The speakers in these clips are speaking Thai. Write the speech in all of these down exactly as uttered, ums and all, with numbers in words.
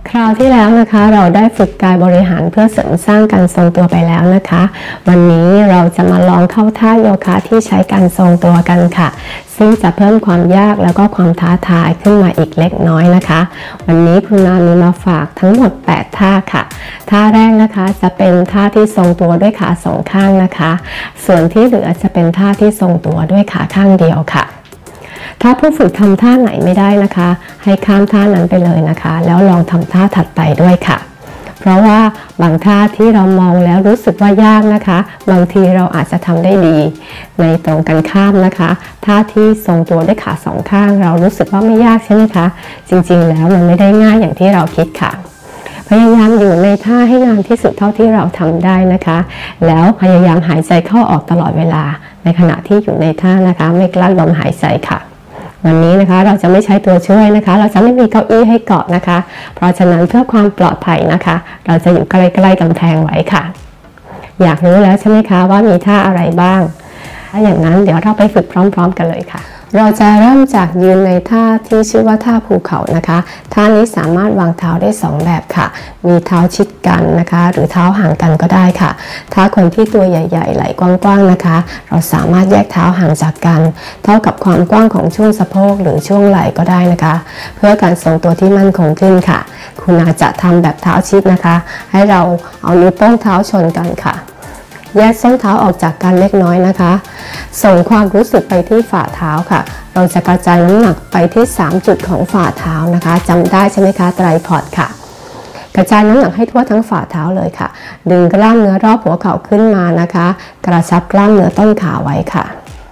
คราวที่แล้วนะคะเราได้ฝึกกายบริหารเพื่อเสริมสร้างการทรงตัวไปแล้วนะคะวันนี้เราจะมาลองเข้าท่าโยคะที่ใช้การทรงตัวกันค่ะซึ่งจะเพิ่มความยากแล้วก็ความท้าทายขึ้นมาอีกเล็กน้อยนะคะวันนี้ครูนามีมาฝากทั้งหมดแปดท่าค่ะท่าแรกนะคะจะเป็นท่าที่ทรงตัวด้วยขาสองข้างนะคะส่วนที่เหลือจะเป็นท่าที่ทรงตัวด้วยขาข้างเดียวค่ะถ้าผู้ฝึกทำท่าไหนไม่ได้นะคะให้ข้ามท่านั้นไปเลยนะคะแล้วลองทำท่าถัดไปด้วยค่ะเพราะว่าบางท่าที่เรามองแล้วรู้สึกว่ายากนะคะบางทีเราอาจจะทำได้ดีในตรงกันข้ามนะคะท่าที่ทรงตัวด้วยขาสองข้างเรารู้สึกว่าไม่ยากใช่ไหมคะจริงๆแล้วมันไม่ได้ง่ายอย่างที่เราคิดค่ะพยายามอยู่ในท่าให้นานที่สุดเท่าที่เราทำได้นะคะแล้วพยายามหายใจเข้าออกตลอดเวลาในขณะที่อยู่ในท่านะคะไม่กลั้นลมหายใจค่ะวันนี้นะคะเราจะไม่ใช้ตัวช่วยนะคะเราจะไม่มีเก้าอี้ให้เกาะนะคะเพราะฉะนั้นเพื่อความปลอดภัยนะคะเราจะอยู่ใกล้ๆกำแพงไว้ค่ะอยากรู้แล้วใช่ไหมคะว่ามีท่าอะไรบ้างถ้าอย่างนั้นเดี๋ยวเราไปฝึกพร้อมๆกันเลยค่ะเราจะเริ่มจากยืนในท่าที่ชื่อว่าท่าภูเขานะคะท่านี้สามารถวางเท้าได้สองแบบค่ะมีเท้าชิดกันนะคะหรือเท้าห่างกันก็ได้ค่ะถ้าคนที่ตัวใหญ่ๆไหล่กว้างๆนะคะเราสามารถแยกเท้าห่างจากกันเท่ากับความกว้างของช่วงสะโพกหรือช่วงไหล่ก็ได้นะคะเพื่อการทรงตัวที่มั่นคงขึ้นค่ะคุณอาจจะทำแบบเท้าชิดนะคะให้เราเอานิ้วโป้งเท้าชนกันค่ะแยกส้นเท้าออกจากกันเล็กน้อยนะคะส่งความรู้สึกไปที่ฝ่าเท้าค่ะเราจะกระจายน้ำหนักไปที่สามจุดของฝ่าเท้านะคะจำได้ใช่ไหมคะไตรพอดค่ะกระจายน้ำหนักให้ทั่วทั้งฝ่าเท้าเลยค่ะดึงกล้ามเนื้อรอบหัวเข่าขึ้นมานะคะกระชับกล้ามเนื้อต้นขาไว้ค่ะ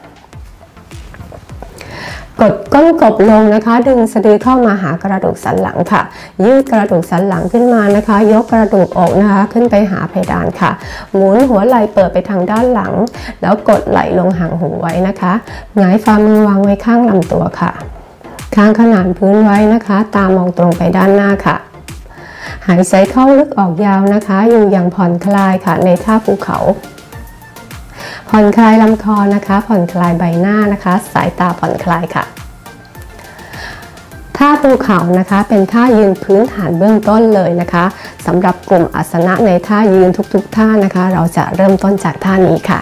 กดก้นกบลงนะคะดึงสะดือเข้ามาหากระดูกสันหลังค่ะยืดกระดูกสันหลังขึ้นมานะคะยกกระดูกอกนะคะขึ้นไปหาเพดานค่ะหมุนหัวไหล่เปิดไปทางด้านหลังแล้วกดไหล่ลงห่างหูไว้นะคะหงายฝ่ามือวางไว้ข้างลำตัวค่ะคางขนานพื้นไว้นะคะตามองตรงไปด้านหน้าค่ะหายใจเข้าลึกออกยาวนะคะอยู่อย่างผ่อนคลายค่ะในท่าภูเขาผ่อนคลายลำคอนะคะผ่อนคลายใบหน้านะคะสายตาผ่อนคลายค่ะท่าภูเขานะคะเป็นท่ายืนพื้นฐานเบื้องต้นเลยนะคะสำหรับกลุ่มอาสนะในท่ายืนทุกๆท่านะคะเราจะเริ่มต้นจากท่านี้ค่ะ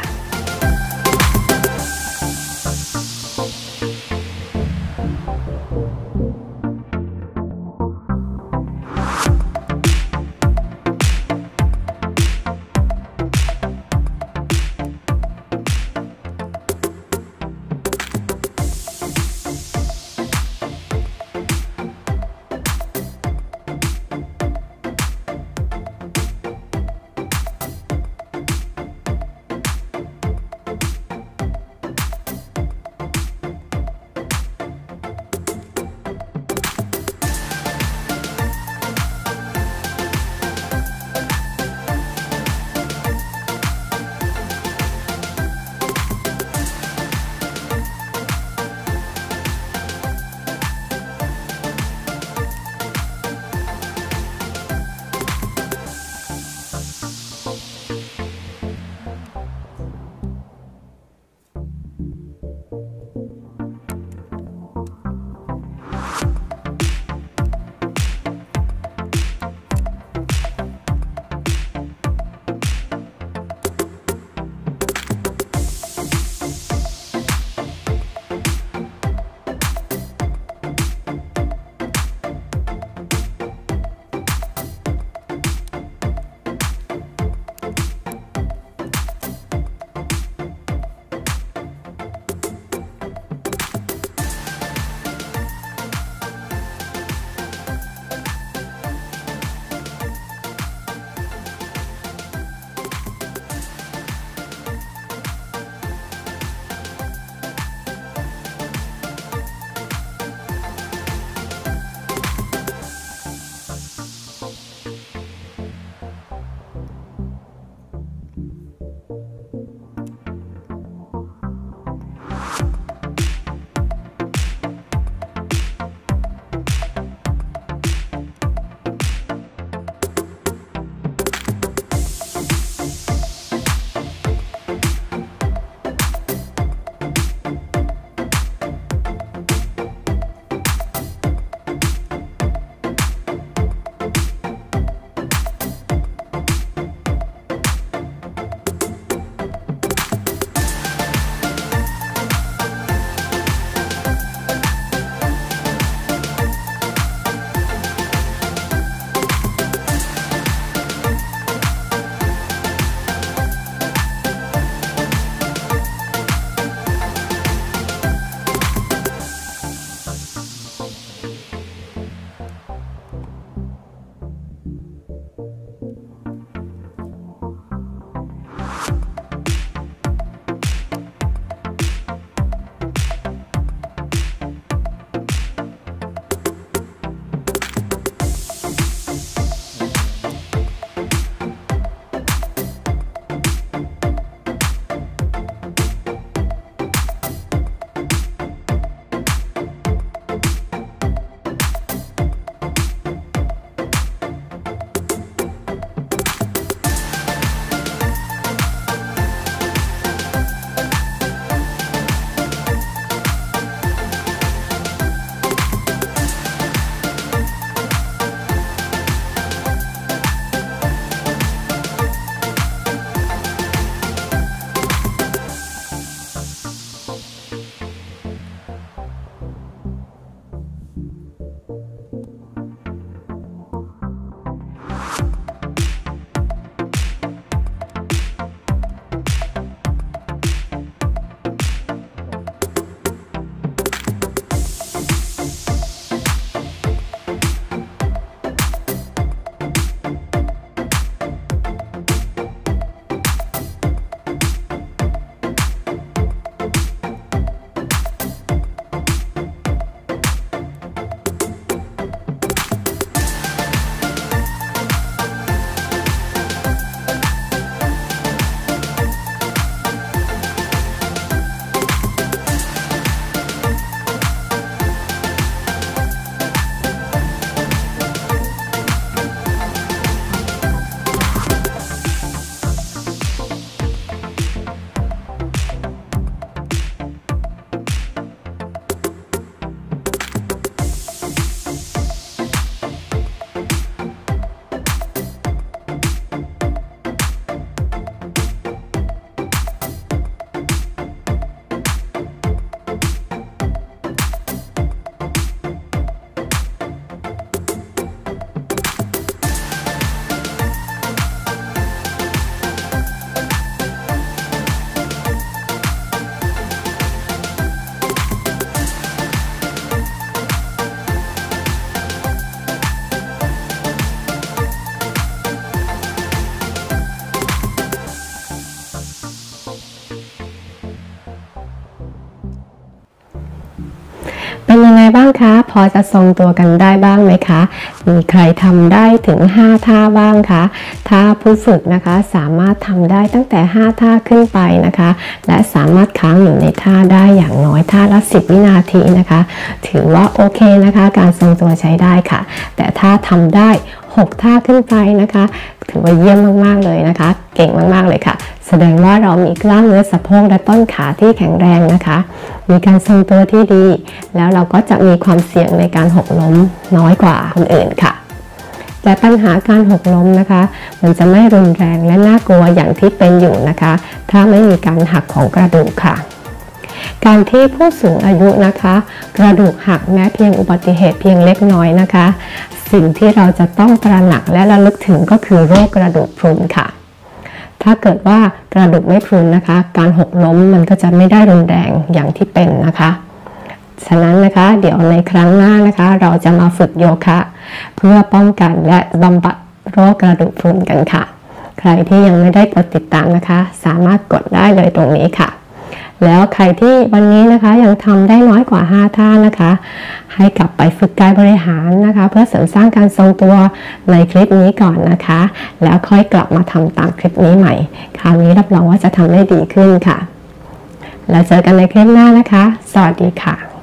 เป็นยังไงบ้างคะพอจะทรงตัวกันได้บ้างไหมคะมีใครทำได้ถึงห้าท่าบ้างคะถ้าผู้ฝึกนะคะสามารถทำได้ตั้งแต่ห้าท่าขึ้นไปนะคะและสามารถค้างอยู่ในท่าได้อย่างน้อยท่าละสิบวินาทีนะคะถือว่าโอเคนะคะการทรงตัวใช้ได้ค่ะแต่ถ้าทำได้หกท่าขึ้นไปนะคะถือว่าเยี่ยมมากๆเลยนะคะเก่งมากๆเลยค่ะแสดงว่าเรามีกล้ามเนื้อสะโพกและต้นขาที่แข็งแรงนะคะมีการทรงตัวที่ดีแล้วเราก็จะมีความเสี่ยงในการหกล้มน้อยกว่าคนอื่นค่ะแต่ปัญหาการหกล้มนะคะมันจะไม่รุนแรงและน่ากลัวอย่างที่เป็นอยู่นะคะถ้าไม่มีการหักของกระดูกค่ะการที่ผู้สูงอายุนะคะกระดูกหักแม้เพียงอุบัติเหตุเพียงเล็กน้อยนะคะสิ่งที่เราจะต้องตระหนักและระลึกถึงก็คือโรคกระดูกพรุนค่ะถ้าเกิดว่ากระดูกไม่พรุนนะคะการหกล้มมันก็จะไม่ได้รุนแรงอย่างที่เป็นนะคะฉะนั้นนะคะเดี๋ยวในครั้งหน้านะคะเราจะมาฝึกโยคะเพื่อป้องกันและบำบัดโรคกระดูกพรุนกันค่ะใครที่ยังไม่ได้กดติดตามนะคะสามารถกดได้เลยตรงนี้ค่ะแล้วใครที่วันนี้นะคะยังทำได้น้อยกว่าห้าท่านะคะให้กลับไปฝึกกายบริหารนะคะเพื่อเสริมสร้างการทรงตัวในคลิปนี้ก่อนนะคะแล้วค่อยกลับมาทำตามคลิปนี้ใหม่คราวนี้รับรองว่าจะทำได้ดีขึ้นค่ะแล้วเจอกันในคลิปหน้านะคะสวัสดีค่ะ